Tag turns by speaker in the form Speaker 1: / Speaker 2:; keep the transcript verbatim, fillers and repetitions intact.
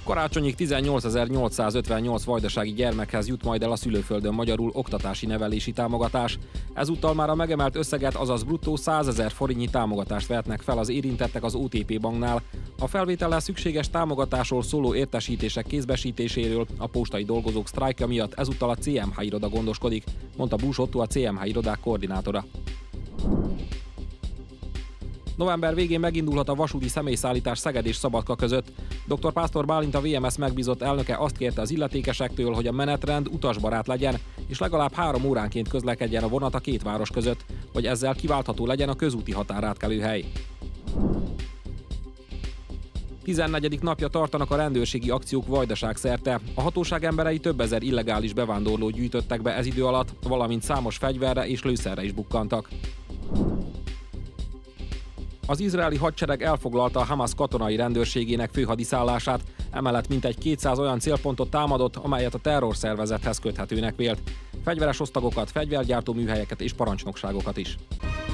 Speaker 1: Karácsonyig tizennyolcezer-nyolcszázötvennyolc vajdasági gyermekhez jut majd el a szülőföldön magyarul oktatási nevelési támogatás. Ezúttal már a megemelt összeget, azaz bruttó százezer forintnyi támogatást vehetnek fel az érintettek az o té pé banknál. A felvétellel szükséges támogatásról szóló értesítések kézbesítéséről a postai dolgozók sztrájkja miatt ezúttal a cé em há iroda gondoskodik, mondta Bús Ottó, a cé em há irodák koordinátora. November végén megindulhat a vasúti személyszállítás Szeged és Szabadka között. dr. Pásztor Bálint, a vé em es megbízott elnöke azt kérte az illetékesektől, hogy a menetrend utasbarát legyen, és legalább három óránként közlekedjen a vonat a két város között, hogy ezzel kiváltható legyen a közúti határátkelőhely. tizennegyedik napja tartanak a rendőrségi akciók Vajdaság szerte. A hatóság emberei több ezer illegális bevándorlót gyűjtöttek be ez idő alatt, valamint számos fegyverre és lőszerre is bukkantak. Az izraeli hadsereg elfoglalta a Hamas katonai rendőrségének főhadiszállását, emellett mintegy kétszáz olyan célpontot támadott, amelyet a terrorszervezethez köthetőnek vélt. Fegyveres osztagokat, fegyvergyártó műhelyeket és parancsnokságokat is.